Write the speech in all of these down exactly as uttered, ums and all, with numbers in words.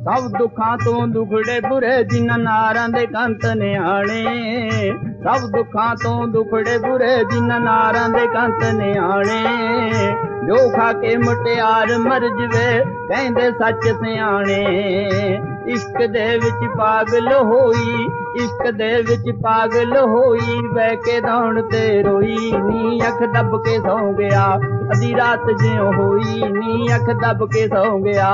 सब दुखां तो दुखड़े बुरे जिन्हां नारां दे कंत नियाणे। सब दुखां तो दुखड़े बुरे जिन्हां नारां दे कंत नियाणे। जो खा के मुटियार मर जवे कहंदे सच सियाणे। इश्क दे विच पागल होई, इश्क दे विच पागल होई, बह के दौड़ ते रोई नी अख दब के सौ गया। अधी रात ज्यों होई नी अख दब के सौ गया।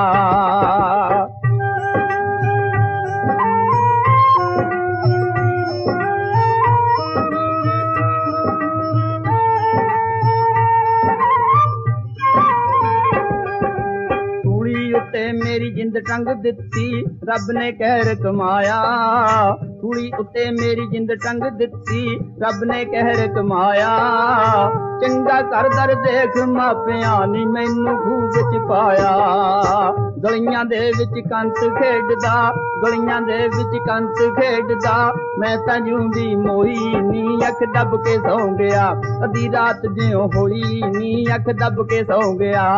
उत्ते मेरी जिंद टंग दिती रब ने कहर कमाया। कुड़ी उत्ते मेरी जिंद टंग दिती रब ने कहर कमाया। चंगा कर दर देख मापिया नी मैनू खूह विच पाया। गलियां दे विच कंत खेडदा, गलियां दे विच कंत खेडदा, मैं तां जूंदी मोई नी अख दब के सौ गया। अधी रात ज्यों होई नी अख दब के सौ गया।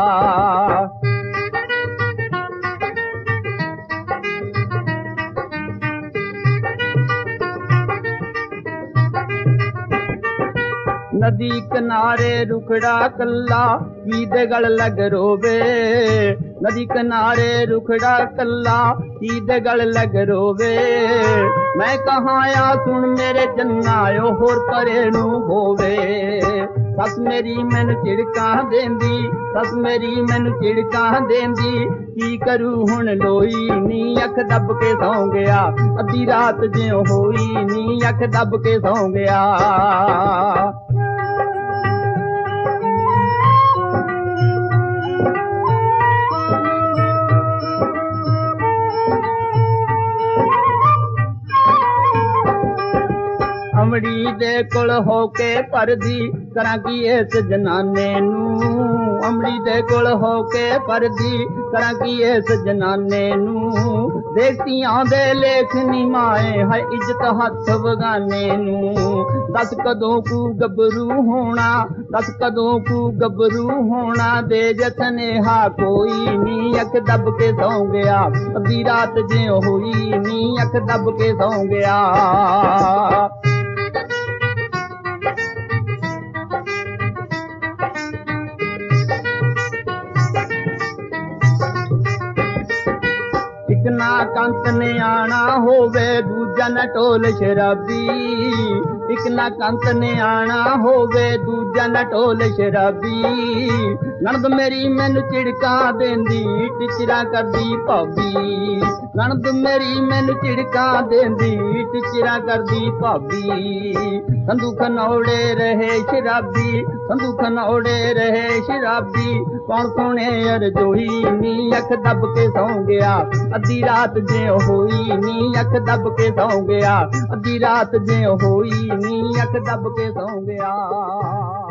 नदी किनारे रुखड़ा कल्ला की दे गल लग रोवे। नदी किनारे रुखड़ा कल्ला की दे गल लग रोवे। मैं कहाँ आ सुन मेरे जन्नायो होर परे नू होवे। सस मेरी मैनू झिड़कां देंदी, सस मेरी मैनू झिड़कां देंदी, की करूं हुण लोई नी अख दब के सौ गया। अद्धी रात ज्यों होई नी अख दब के सौ गया। अमड़ी दे कोल होके परदी करां की इस जनाने नू। अमड़ी दे कोल होके परदी करां की इस जनाने नू। देखतियां दे लेख नी माए है इज्जत हथ बगाने नू। दस कदों कू गबरू होना, दस कदों कू गबरू होना, दे जतनेहा कोई नी अख दब के सौ गया। अद्धी रात ज्यों होई नी अख दब के सौ गया। एक ना कंत नियाणा होवे दूजा न टोल शराबी। एक ना कंत नियाणा होवे दूजा न टोल शराबी। नणद मेरी मैनू झिड़कां देंदी टिचरा करदी भाभी। नणद मेरी मैनू झिड़कां देंदी टिचरा करदी भाभी। संधू खनौड़े रहे शराबी, संधू खनौड़े रहे शराबी, कौन सुने अरजोई नी अख दब के सौ गया। अद्धी रात ज्यों होई नी अख दब के सौ गया। अद्धी रात ज्यों होई नी अख दब के सौ गया।